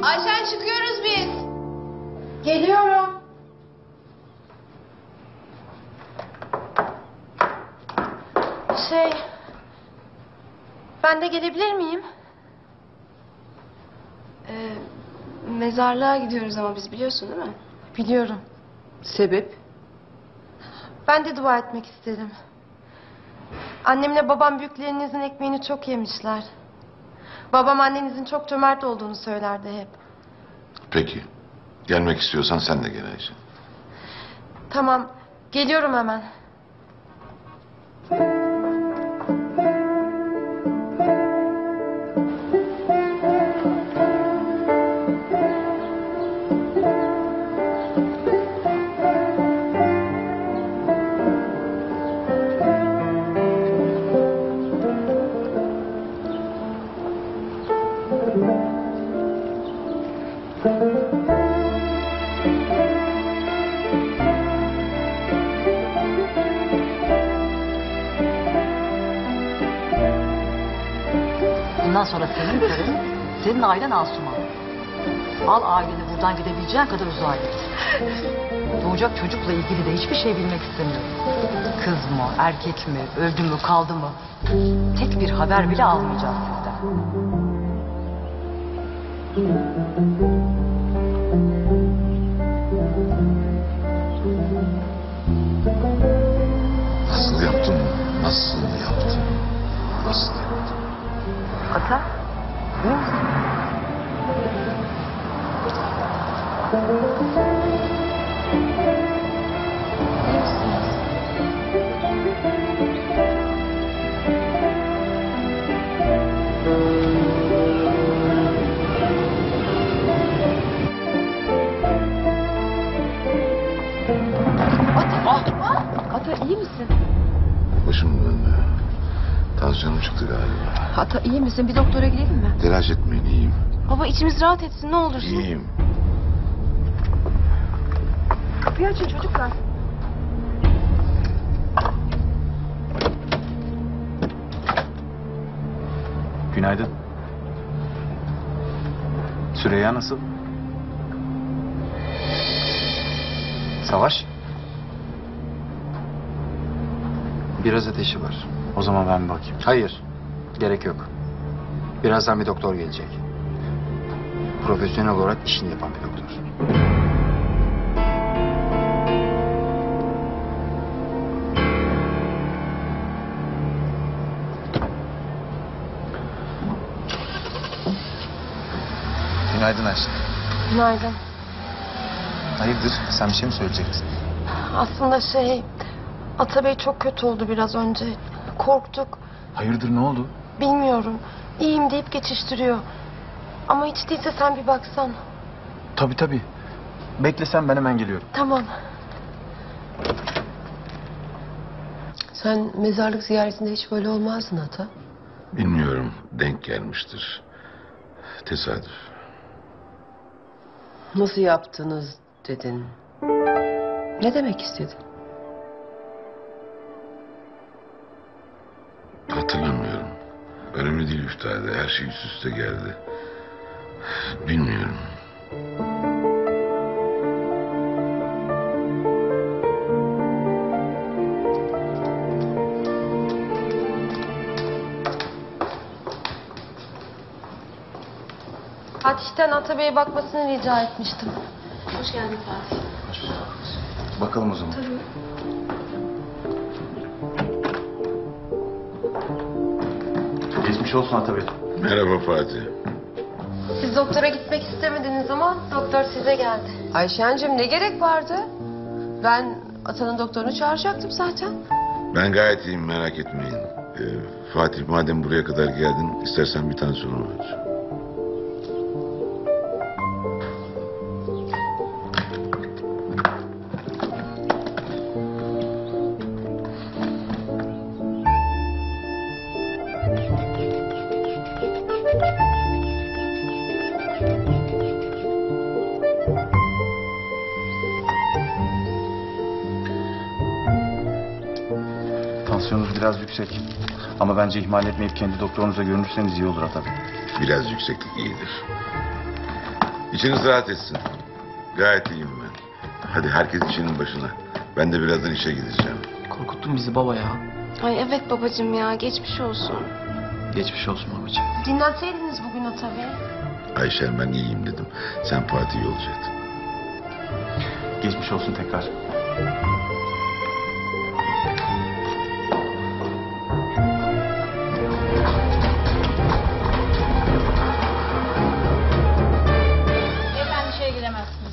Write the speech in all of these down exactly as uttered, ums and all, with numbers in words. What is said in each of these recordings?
Ayşen çıkıyoruz biz. Geliyorum. Şey... Ben de gelebilir miyim? Ee, mezarlığa gidiyoruz ama biz, biliyorsun değil mi? Biliyorum. Sebep? Ben de dua etmek isterim. Annemle babam büyüklerinizin ekmeğini çok yemişler. Babam annenizin çok cömert olduğunu söylerdi hep. Peki. Gelmek istiyorsan sen de gel Ayşe. Tamam, geliyorum hemen. Bundan sonra senin karın, senin ailen Asuman. Al aileni buradan gidebileceğin kadar uzağa git. Doğacak çocukla ilgili de hiçbir şey bilmek istemiyorum. Kız mı, erkek mi, öldü mü, kaldı mı? Tek bir haber bile almayacağız sizden. Nasıl yaptın? Nasıl yaptın? Nasıl yaptın? Ata, iyi misin? Ata iyi misin? Başım döndü. Tansiyonum çıktı galiba. Ata iyi misin? Bir doktora gidelim mi? Telaş etmeyin, iyiyim. Baba içimiz rahat etsin ne olursun. İyiyim. Kapıyı açın çocuklar. Günaydın. Süreyya nasıl? Savaş? Biraz ateşi var. O zaman ben bir bakayım. Hayır, gerek yok. Birazdan bir doktor gelecek. Profesyonel olarak işini yapan bir doktor. Günaydın Ayşe. Günaydın. Hayırdır? Sen bir şey mi söyleyecektin? Aslında şey... Atabey çok kötü oldu biraz önce. Korktuk. Hayırdır, ne oldu? Bilmiyorum. İyiyim deyip geçiştiriyor. Ama hiç değilse sen bir baksan. Tabii tabii. Beklesen ben hemen geliyorum. Tamam. Sen mezarlık ziyaretinde hiç böyle olmazdın Ata. Bilmiyorum. Denk gelmiştir. Tesadüf. Nasıl yaptınız dedin. Ne demek istedin? Hatırlamıyorum. Önemli değil üftade. Her şey üst üste geldi. Bilmiyorum. Fatih'ten Atabey'e bakmasını rica etmiştim. Hoş geldin Fatih. Bakalım o zaman. Tabii. Geçmiş olsun Atabey. Merhaba Fatih. Siz doktora gitmek istemediniz ama doktor size geldi. Ayşen'cim ne gerek vardı? Ben Ata'nın doktorunu çağıracaktım zaten. Ben gayet iyiyim, merak etmeyin. Ee, Fatih, madem buraya kadar geldin, istersen bir tansiyonum ölç. Tansiyonunuz biraz yüksek. Ama bence ihmal etmeyip kendi doktorunuza görünürseniz iyi olur Atabey. Biraz yükseklik iyidir. İçiniz rahat etsin. Gayet iyiyim ben. Hadi herkes işinin başına. Ben de birazdan işe gideceğim. Korkuttun bizi baba ya. Ay evet babacığım ya geçmiş olsun. Geçmiş olsun babacığım. Dinlenseydiniz bugün o tabii. Ayşen ben iyiyim dedim. Sen Fatih'i yolcu et. Geçmiş olsun tekrar. Beyefendi içeri giremezsiniz.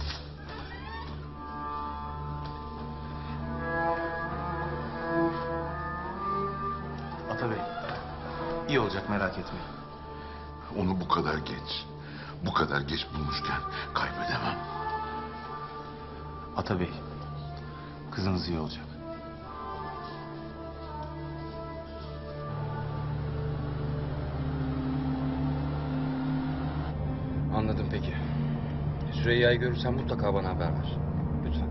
Ata Bey, iyi olacak merak etmeyin. Onu bu kadar geç, bu kadar geç bulmuşken kaybedemem. Ata Bey, kızınız iyi olacak. Anladım peki. Süreyya'yı görürsen mutlaka bana haber ver. Lütfen.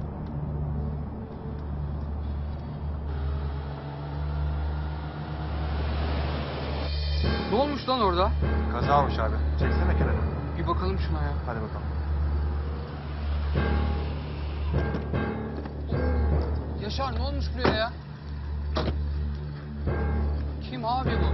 Ne olmuş lan orada? Kaza olmuş abi. Çeksene kenara. Bir bakalım şuna ya. Hadi bakalım. Yaşar ne olmuş buraya ya? Kim abi bu?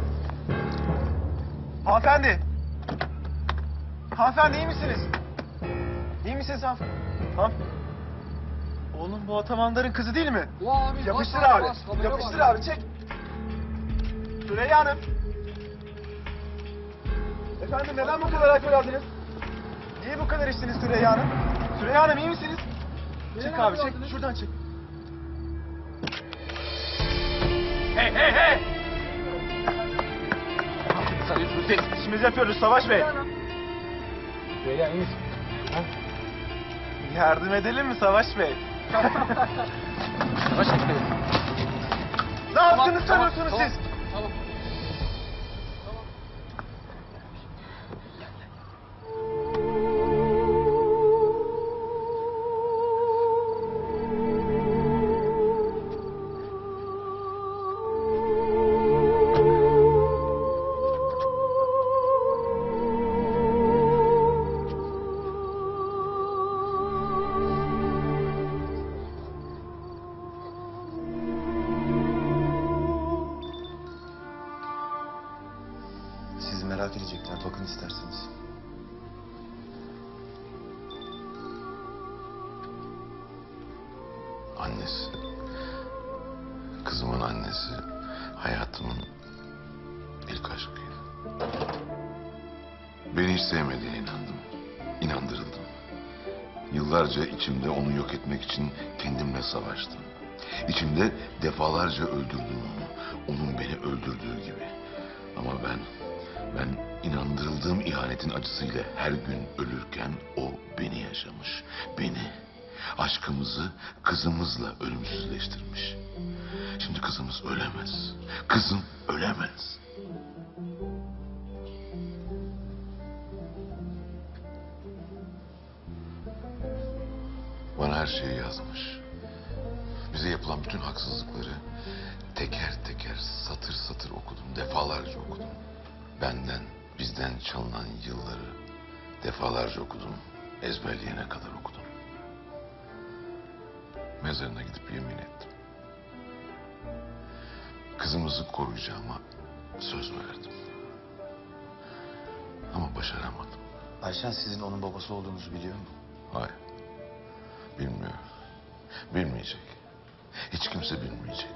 Hanımefendi. Hanımefendi iyi misiniz? İyi misiniz hanımefendi? Han... Oğlum bu Atamandar'ın kızı değil mi? Bu abi Yapıştır bas abi. bas, habere Yapıştır bak. abi çek. Süreyya Hanım. Efendim neden bu kadar alkol aldınız? Niye bu kadar içtiniz Süreyya Hanım? Süreyya Hanım iyi misiniz? Çek abi çek. Şuradan çek. Hey hey hey! Biz işimizi yapıyoruz Savaş Bey. Süreyya iyi misin? Ha? Yardım edelim mi Savaş Bey? Yavaş et beni. Ne yaptınız Tamam, sanıyorsunuz tamam, siz? Tamam. Sizi merak edecekler. Bakın isterseniz. Annesi, kızımın annesi hayatımın ilk aşkıydı. Beni hiç sevmediğine inandım, inandırıldım. Yıllarca içimde onu yok etmek için kendimle savaştım. İçimde defalarca öldürdüm onu, onun beni öldürdüğü gibi. Ama ben, ben inandırıldığım ihanetin acısıyla her gün ölürken o beni yaşamış, beni, aşkımızı kızımızla ölümsüzleştirmiş. Şimdi kızımız ölemez, kızım ölemez. Bana her şeyi yazmış. Bize yapılan bütün haksızlıkları teker teker satır satır okudum. Defalarca okudum. Benden, bizden çalınan yılları defalarca okudum. Ezberleyene kadar okudum. Mezarına gidip yemin ettim. Kızımızı koruyacağıma söz verdim. Ama başaramadım. Ayşen sizin onun babası olduğunuzu biliyor mu? Hayır. Bilmiyor. Bilmeyecek. Hiç kimse bilmeyecek.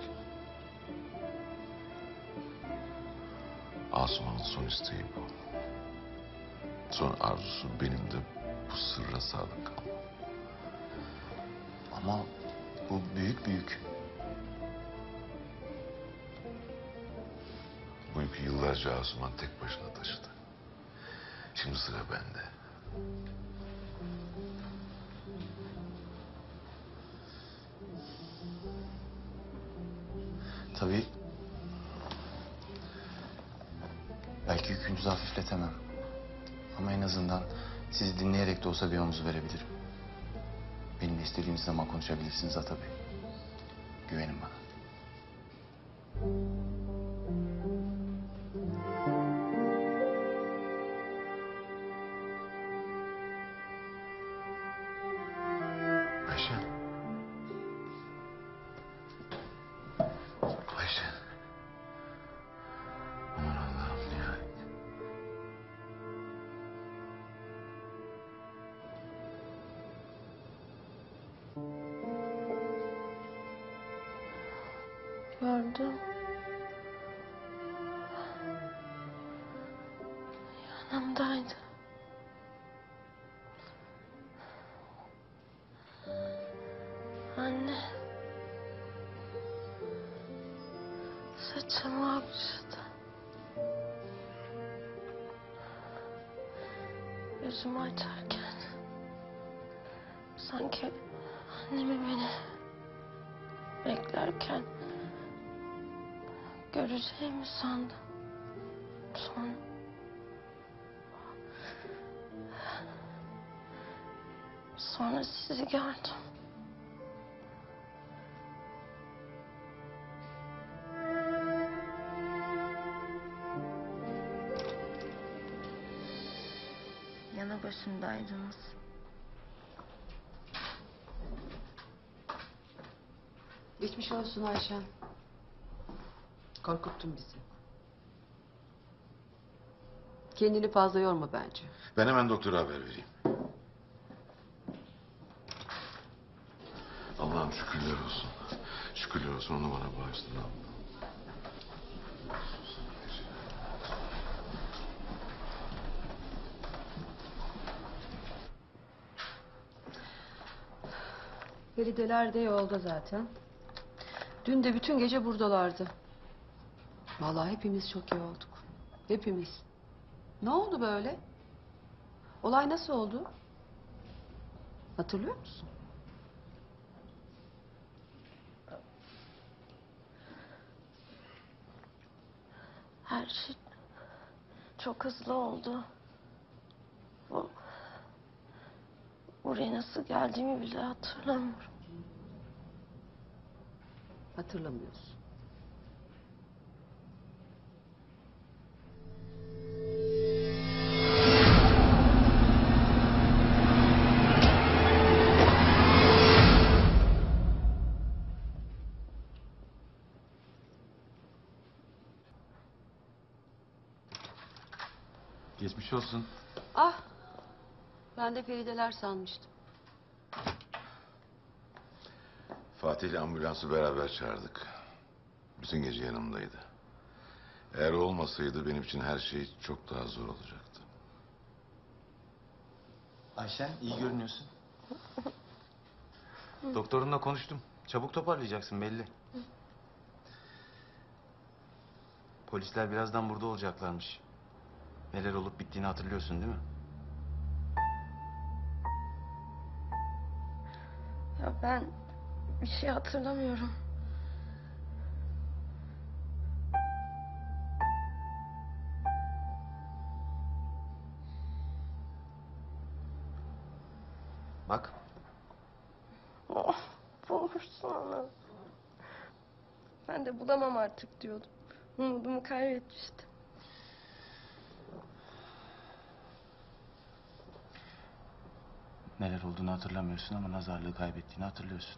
Asuman'ın son isteği bu. Son arzusu benim de bu sırra sadık kalmam. Ama bu büyük büyük. Bu yükü yıllarca Asuman tek başına taşıdı. Şimdi sıra bende. Tabii belki yükünüzü hafifletemem. Ama en azından sizi dinleyerek de olsa bir omuz verebilirim. Benimle istediğiniz zaman konuşabilirsiniz Ata Bey. Güvenin bana. Gördüm. Yanımdaydı. Anne. Saçımı okşadı. Gözümü açarken sanki annemi beni beklerken göreceğimi sandım. Sonra sonra sizi gördüm. Yanı başındaydınız. Geçmiş olsun Ayşen. Korkuttun bizi. Kendini fazla yorma bence. Ben hemen doktora haber vereyim. Allah'ım şükürler olsun. Şükürler olsun, onu bana bağışladın Allah'ım. Ferideler de yolda zaten. Dün de bütün gece buradalardı. Vallahi hepimiz çok iyi olduk. Hepimiz. Ne oldu böyle? Olay nasıl oldu? Hatırlıyor musun? Her şey çok hızlı oldu. Bu, buraya nasıl geldiğimi bile hatırlamıyorum. Hatırlamıyorsun. Geçmiş olsun. Ah! Ben de Ferideler sanmıştım. Fatih ile ambulansı beraber çağırdık. Bütün gece yanımdaydı. Eğer o olmasaydı benim için her şey çok daha zor olacaktı. Ayşen, iyi görünüyorsun. Doktorunla konuştum. Çabuk toparlayacaksın belli. Polisler birazdan burada olacaklarmış. Neler olup bittiğini hatırlıyorsun değil mi? Ya ben bir şey hatırlamıyorum. Bak. Oh, bulmuşsun onu. Ben de bulamam artık diyordum. Umudumu kaybetmiştim. Neler olduğunu hatırlamıyorsun ama nazarlığı kaybettiğini hatırlıyorsun.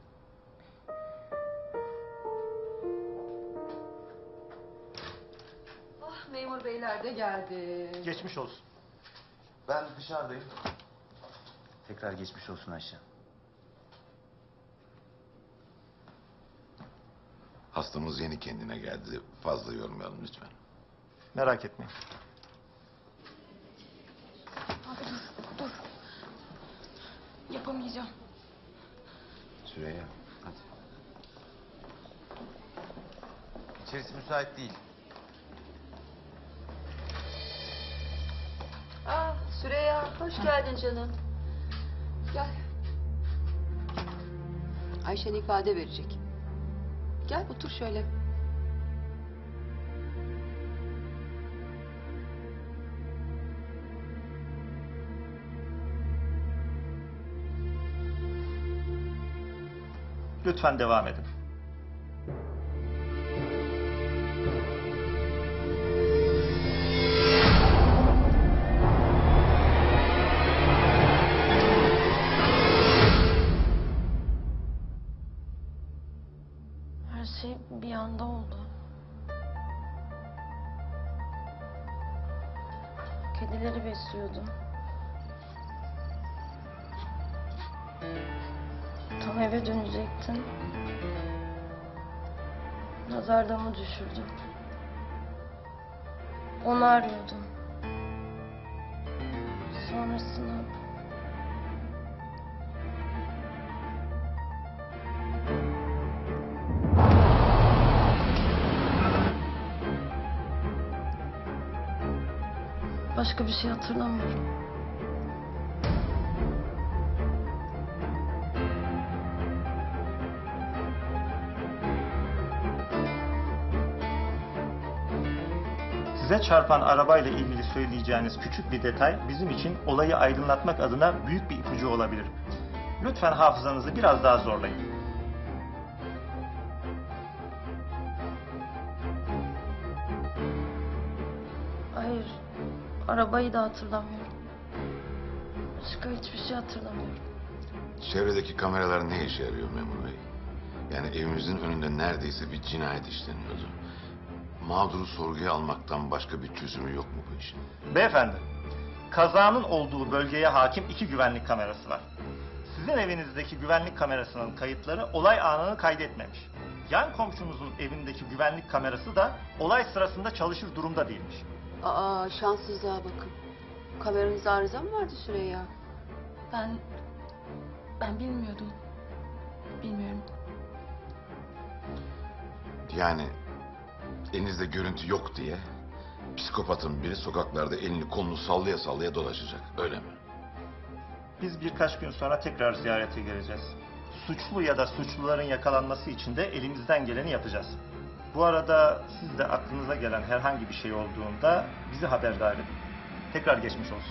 Ah, memur beyler de geldi. Geçmiş olsun. Ben dışarıdayım. Tekrar geçmiş olsun Ayşe. Hastamız yeni kendine geldi. Fazla yormayalım lütfen. Merak etmeyin. Abi dur, dur. Yapamayacağım. Süreyya, hadi. İçerisi müsait değil. Ah, Süreyya, hoş geldin canım. Gel. Ayşen ifade verecek. Gel otur şöyle. Lütfen devam edin. Her şey bir anda oldu. Kedileri besliyordum. Tam eve dönecektin. Nazardamı düşürdüm. Onu arıyordum. Sonrasında... Başka bir şey hatırlamıyorum. Size çarpan arabayla ilgili söyleyeceğiniz küçük bir detay bizim için olayı aydınlatmak adına büyük bir ipucu olabilir. Lütfen hafızanızı biraz daha zorlayın. Hayır, arabayı da hatırlamıyorum. Başka hiçbir şey hatırlamıyorum. Çevredeki kameralar ne işe yarıyor memur bey? Yani evimizin önünde neredeyse bir cinayet işleniyordu. Mağduru sorguya almaktan başka bir çözümü yok mu bu işin? Beyefendi, kazanın olduğu bölgeye hakim iki güvenlik kamerası var. Sizin evinizdeki güvenlik kamerasının kayıtları olay anını kaydetmemiş. Yan komşunuzun evindeki güvenlik kamerası da olay sırasında çalışır durumda değilmiş. Aa, şanssızlığa bakın. Kameranızda arıza mı vardı Süreyya? Ben... Ben bilmiyordum. Bilmiyorum. Yani elinizde görüntü yok diye psikopatın biri sokaklarda elini kolunu sallaya sallaya dolaşacak. Öyle mi? Biz birkaç gün sonra tekrar ziyarete geleceğiz. Suçlu ya da suçluların yakalanması için de elimizden geleni yapacağız. Bu arada siz de aklınıza gelen herhangi bir şey olduğunda bizi haberdar edin. Tekrar geçmiş olsun.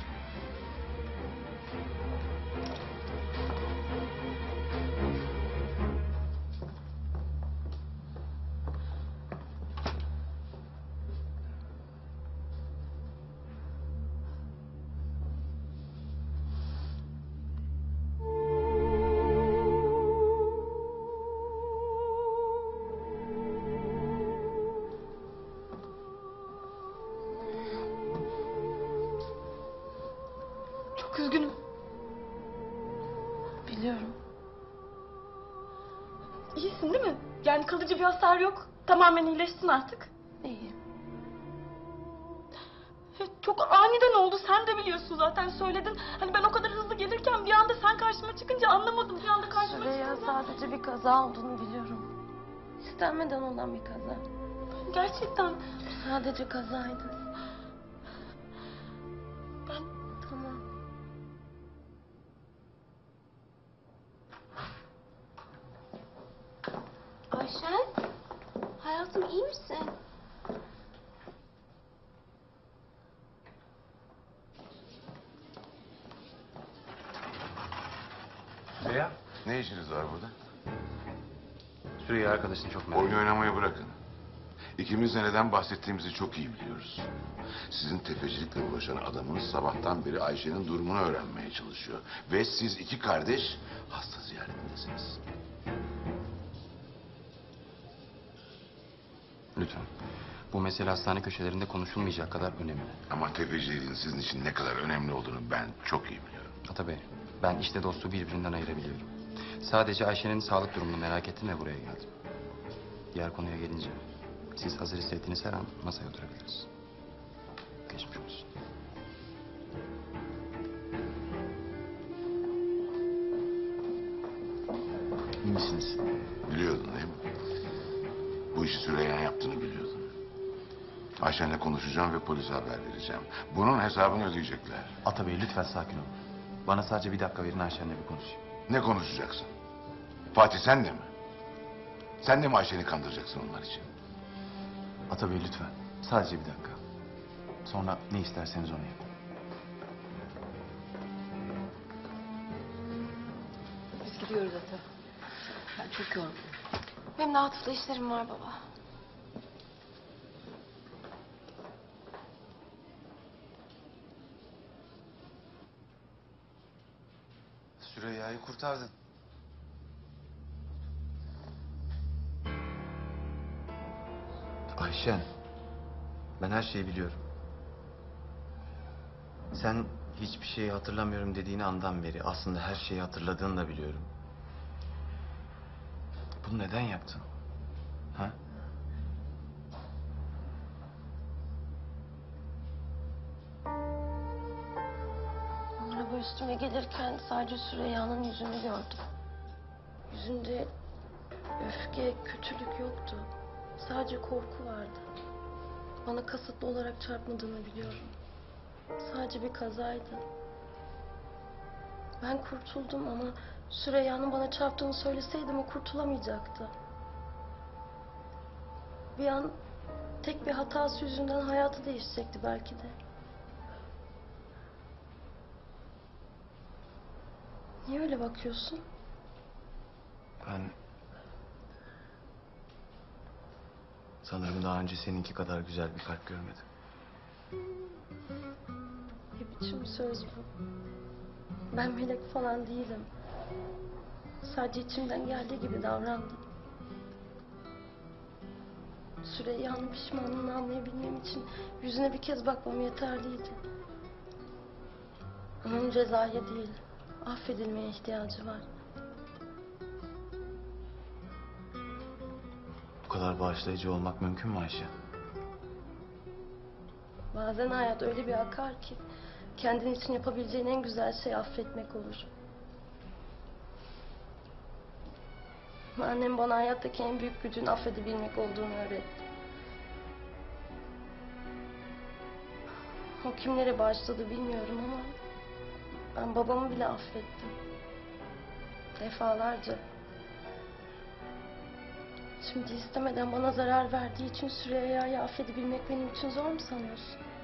Çok üzgünüm. Biliyorum. İyisin değil mi? Yani kalıcı bir hasar yok. Tamamen iyileştin artık. İyiyim. Çok aniden oldu. Sen de biliyorsun zaten söyledin. Hani ben o kadar hızlı gelirken bir anda sen karşıma çıkınca anlamadım. Bir anda karşıma Süreyya, çıkınca. sadece bir kaza olduğunu biliyorum. İstenmeden olan bir kaza. Gerçekten. Sadece kazaydı. Ben Tamam. Ayşen, hayatım iyi misin? Süreyya? Ne işiniz var burada? Süreyya arkadaşını çok merak Oyun oynamayı bırakın. İkimiz de neden bahsettiğimizi çok iyi biliyoruz. Sizin tefecilikle uğraşan adamın sabahtan beri Ayşe'nin durumunu öğrenmeye çalışıyor. Ve siz iki kardeş hasta ziyaretindesiniz. Lütfen. Bu mesele hastane köşelerinde konuşulmayacak kadar önemli. Ama tefeciliğin sizin için ne kadar önemli olduğunu ben çok iyi biliyorum. Ata Bey, ben işte dostu birbirinden ayırabiliyorum. Sadece Ayşe'nin sağlık durumunu merak ettim ve buraya geldim. Diğer konuya gelince, siz hazır hissettiğiniz her an masaya oturabiliriz. Geçmiş olsun. İyi misiniz? Biliyordun değil mi? Bu işi Süreyya yaptığını biliyordun. Ayşen'le konuşacağım ve polise haber vereceğim. Bunun hesabını ödeyecekler. Ata Bey lütfen sakin olun. Bana sadece bir dakika verin, Ayşen'le bir konuşayım. Ne konuşacaksın? Fatih sen de mi? Sen de mi Ayşen'i kandıracaksın onlar için? Ata Bey lütfen. Sadece bir dakika. Sonra ne isterseniz onu yapın. Biz gidiyoruz Ata. Ben çok yorgunum. Benim de Atıf'la işlerim var baba. Süreyya'yı kurtardın. Ayşen, ben her şeyi biliyorum. Sen hiçbir şeyi hatırlamıyorum dediğin andan beri aslında her şeyi hatırladığını da biliyorum. Bunu neden yaptın? Ha? Araba üstüme gelirken sadece Süreyya'nın yüzünü gördüm. Yüzünde öfke, kötülük yoktu. Sadece korku vardı. Bana kasıtlı olarak çarpmadığını biliyorum. Sadece bir kazaydı. Ben kurtuldum ama Süreyya'nın bana çarptığını söyleseydim o kurtulamayacaktı. Bir an tek bir hatası yüzünden hayatı değişecekti belki de. Niye öyle bakıyorsun? Ben... Sanırım daha önce seninki kadar güzel bir kalp görmedim. Ne biçim söz bu? Ben melek falan değilim. Sadece içimden geldiği gibi davrandım. Süreyya'nın pişmanlığını anlayabilmem için yüzüne bir kez bakmam yeterliydi. Onun cezaya değil, affedilmeye ihtiyacı var. Bu kadar bağışlayıcı olmak mümkün mü Ayşe? Bazen hayat öyle bir akar ki kendin için yapabileceğin en güzel şey affetmek olur. Annem bana hayattaki en büyük gücün affedebilmek olduğunu öğretti. O kimlere bağışladı bilmiyorum ama ben babamı bile affettim. Defalarca. Şimdi istemeden bana zarar verdiği için Süreyya'yı affedebilmek benim için zor mu sanıyorsun?